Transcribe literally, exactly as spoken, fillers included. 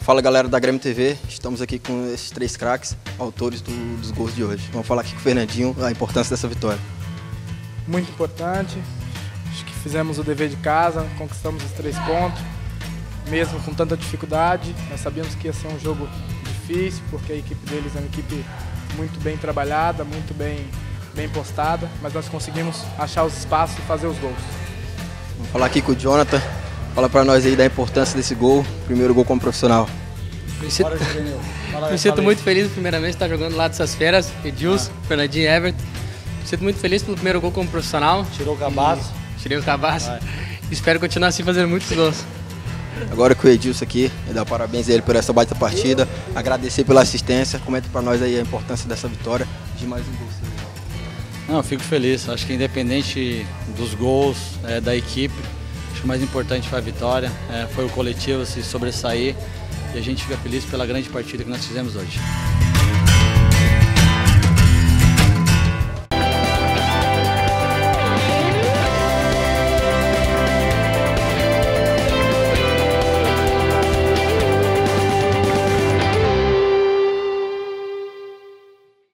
Fala galera da Grêmio T V, estamos aqui com esses três craques, autores do, dos gols de hoje. Vamos falar aqui com o Fernandinho a importância dessa vitória. Muito importante, acho que fizemos o dever de casa, conquistamos os três pontos, mesmo com tanta dificuldade. Nós sabíamos que ia ser um jogo difícil, porque a equipe deles é uma equipe muito bem trabalhada, muito bem, bem postada, mas nós conseguimos achar os espaços e fazer os gols. Vamos falar aqui com o Jonathan. Fala pra nós aí da importância desse gol, primeiro gol como profissional. Me sinto, me sinto muito feliz, primeiramente, de estar jogando lá dessas feras, Edilson, ah. Fernandinho e Everton. Me sinto muito feliz pelo primeiro gol como profissional. Tirou o cabaço. Tirei o cabaço. Espero continuar assim fazendo muitos gols. Agora com o Edilson aqui, eu dar parabéns a ele por essa baita partida, agradecer pela assistência. Comenta pra nós aí a importância dessa vitória de mais um gol. Não, eu fico feliz, acho que independente dos gols é, da equipe, acho que o mais importante foi a vitória, é, foi o coletivo se sobressair e a gente fica feliz pela grande partida que nós fizemos hoje.